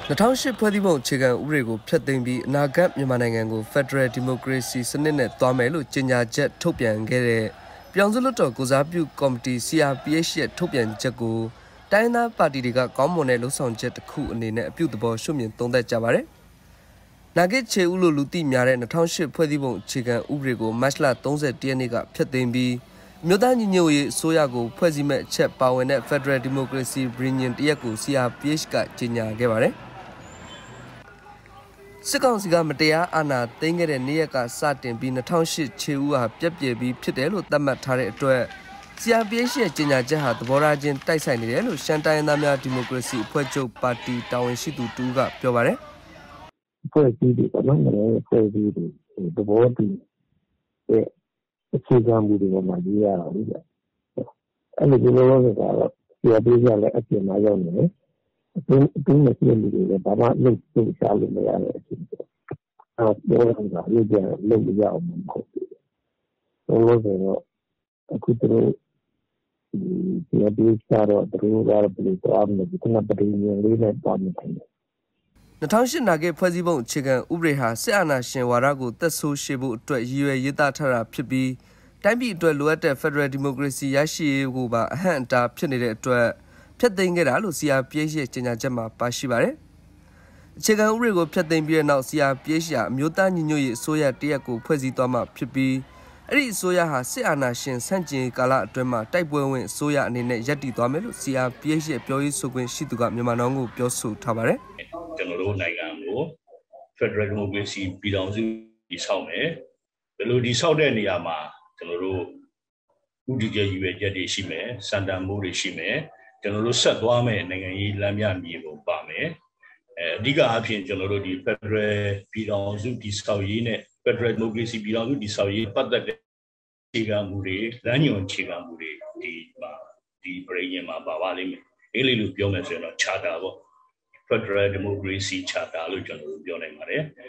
2010ဖွဲ့စည်းပုံအခြေခံဥပဒေကိုဖျက်သိမ်းပြီးအနာဂတ်မြန်မာနိုင်ငံကို Federal Democracy စနစ်နဲ့တွားမယ်လို့ကြေညာချက်ထုတ်ပြန်ခဲ့တဲ့ပြောင်စုလွတ်တော်ကိုစားပြုကော်မတီ CRPH ရဲ့ထုတ်ပြန်ချက်ကိုတိုင်းသားပါတီတွေကကောင်းမွန်တဲ့လှုပ်ဆောင်ချက်တစ်ခုအနေနဲ့အပြုသဘောရှုမြင်သုံးသပ်ကြပါတယ်။နာဂစ်ချေဦးလို့လူသိများတဲ့2008ဖွဲ့စည်းပုံအခြေခံဥပဒေကိုမတ်လ31ရက်နေ့ကဖျက်သိမ်းပြီးမြို့သားညီညွတ်ရေးအစိုးရကိုဖွဲ့စည်းမဲ့အချက်ပါဝင်တဲ့ Federal Democracy ပြည်ညင်တရက်ကို CRPH ကကြေညာခဲ့ပါတယ်။စစ်ကောင်စီကမတရားအာဏာသိမ်းခဲ့တဲ့နေ့ရက်ကစတင်ပြီး2008ခြေဦးဟာပြက်ပြယ်ပြီးဖြစ်တယ်လို့သတ်မှတ်ထားတဲ့အတွက် CRPH ရဲ့ကြေညာချက်ဟာသဘောထားချင်းတိုက်ဆိုင်နေတယ်လို့ရှမ်းတိုင်းသားများဒီမိုကရေစီအဖွဲ့ချုပ်ပါတီတာဝန်ရှိသူတူကပြောပါတယ်။အဖွဲ့အစည်းတွေကတော့အဖွဲ့အစည်းတွေသဘောတူတဲ့အခြေခံမူတွေမှာရေးရတာဟုတ်ကဲ့။အဲ့ဒီလိုမျိုးကတော့ CRPH ကလည်းအပြင်မှာရောက်နေတယ်။အတွင်းနဲ့ပြည်သူတွေလည်းဘာမှလုပ်ရှားလို့မရတဲ့အချိန်ပေါ့။ပြောရတာရုပ်ပြန်လုပ်ရအောင်မဟုတ်ဘူး။လို့ဆိုတော့အခုတို့ဒီပြည်ကတော့တို့ကတော့ဘယ်လိုသွားမလဲဒီကနေ့ပြည်ညင်လေးနဲ့သွားမယ် 2008နာဂစ်ဖွဲ့စည်းပုံအခြေခံဥပဒေဟာစစ်အာဏာရှင်ဝါဒကိုသက်ဆိုးရှေ့ဖို့အတွက်ရည်ရွယ်ရေးသားထားတာဖြစ်ပြီးတိုင်းပြည်အတွက်လိုအပ်တဲ့ Federal Democracy ရရှိရေးကိုပါအဟန့်အတားဖြစ်နေတဲ့အတွက်ဖျက်သိမ်းခဲ့တာလို့ CRPH ရဲ့ကြေညာချက်မှာပါရှိပါတယ်။အခြေခံဥပဒေကိုဖျက်သိမ်းပြီးတဲ့နောက် CRPH ကအမျိုးသားညီညွတ်ရေးအစိုးရတရက်ကိုဖွဲ့စည်းသွားမှာဖြစ်ပြီးအဲ့ဒီအစိုးရဟာစစ်အာဏာရှင်ဆန့်ကျင်ကာလအတွင်းမှာတိုက်ပွဲဝင်အစိုးရအနေနဲ့ရပ်တည်သွားမယ်လို့ CRPH ရဲ့ပြောရေးဆိုခွင့်ရှိသူကမြန်မာနောင်ကိုပြောဆိုထားပါတယ်။ကျွန်တော်တို့နိုင်ငံကို Federal Democracy ပြည်ထောင်စုတည်ဆောက်မယ်။ဘယ်လိုတည်ဆောက်တဲ့နေရာမှာကျွန်တော်တို့ဥတီကျရွေချက်တွေရှိမယ်။စံတန်မိုးတွေရှိမယ်။ကျွန်တော်တို့ဆက်သွားမယ်နိုင်ငံရေးလမ်းပြမြေကိုပါမယ်။အဓိကအဖြစ်ကျွန်တော်တို့ဒီ Federal ပြည်ထောင်စုတည်ဆောက်ရေးနဲ့ Federal Democracy ပြည်ထောင်စုတည်ဆောက်ရေးပတ်သက်တဲ့အခြေခံမူတွေလမ်းညွှန်အခြေခံမူတွေဒီပြည်ညင်မှာပါလိမ့်မယ်။အဲ့လိုပြောမယ်ဆိုရင်တော့ Charter ပေါ့ Federal Democracy Charter လို့ကျွန်တော်တို့ပြောနိုင်ပါတယ်။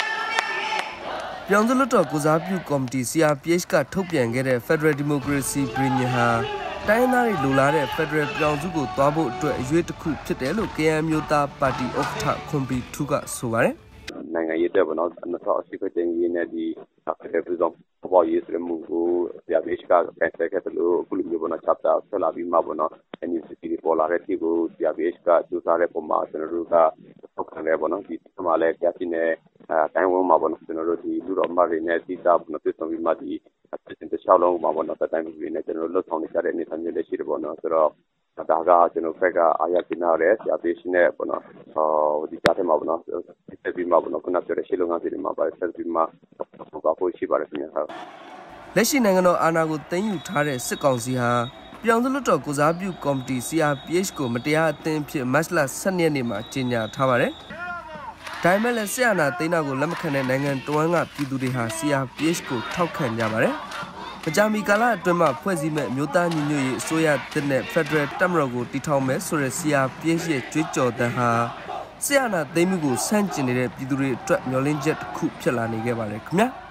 ပြောင်စုလွတ်တော်ကိုစားပြုကော်မတီ CRPH ကထုတ်ပြန်ခဲ့တဲ့ Federal Democracy ပြည်ညင်ဟာတိုင်းသားတွေလိုလားတဲ့ Federal ပြောင်စုကိုသွားဖို့အတွက်အရွေးတစ်ခုဖြစ်တယ်လို့ KN မျိုးသားပါတီဥက္ကဋ္ဌခွန်ဘီထူးကဆိုပါတယ်။နိုင်ငံရေးတဲ့ဘောနော်2010ခုတင်ရင်းနဲ့ဒီ Federal ပြည်ထောင်စုပေါ်ရေးစမှုကို CRPH ကကန်ဆယ်ခဲ့တယ်လို့အခုလိုမျိုးဘောနော် chapter ဆက်လာပြီးမှဘောနော် NUCC ပေါ်လာတဲ့ဒီကို CRPH ကစူးစမ်းတဲ့ပုံမှာကျွန်တော်တို့ကထောက်ခံတယ်ဘောနော်ဒီမှာလည်းကြာပြင်းနေတိုင်းဝန်မှာဘောနော်ကျွန်တော်တို့ဒီလူတော်မတွေနဲ့စီးတာဘောနော်ပြဆောင်ပြီးမှဒီအတစ်ချောင်းလုံးမှာဘောနော်တိုင်းပြည်နဲ့ကျွန်တော်တို့လှုပ်ဆောင်နေကြတဲ့အနေအထားမျိုးလည်းရှိတယ်ဘောနော်ဆိုတော့ဒါကကျွန်တော်ဖက်ကအားရပြနေရတယ် CRPH နဲ့ဘောနော်ဒီကြားထဲမှာဘောနော်ဆက်ပြီးမှဘောနော်ခုနပြောတဲ့ရှေ့လုံငန်းစီတွေမှာပါဆက်ပြီးမှဘာဖို့ရှိပါတယ်ခင်ဗျာလက်ရှိနိုင်ငံတော်အာဏာကိုသိမ်းယူထားတဲ့စစ်ကောင်စီဟာပြောင်စုလွတ်တော်ကိုစားပြုကော်မတီ CRPH ကိုမတရားအသင်းဖြစ်မတ်လ12ရက်နေ့မှာကြေညာထားပါတယ်။ဒါပေမဲ့လည်းစစ်အာဏာသိမ်းတာကိုလက်မခံတဲ့နိုင်ငံတော်ကပြည်သူတွေဟာ CRPH ကိုထောက်ခံကြပါတယ်။မကြာမီကာလအတွင်းမှာဖွဲ့စည်းမဲ့မြို့သားညီညွတ်ရေးအစိုးရတစ်နဲ့ Federal တပ်မတော်ကိုတည်ထောင်မယ်ဆိုတဲ့ CRPH ရဲ့ကြွေးကြော်သံဟာစစ်အာဏာသိမ်းမှုကိုဆန့်ကျင်နေတဲ့ပြည်သူတွေအတွက်မျှော်လင့်ချက်တစ်ခုဖြစ်လာနေခဲ့ပါတယ်ခင်ဗျာ။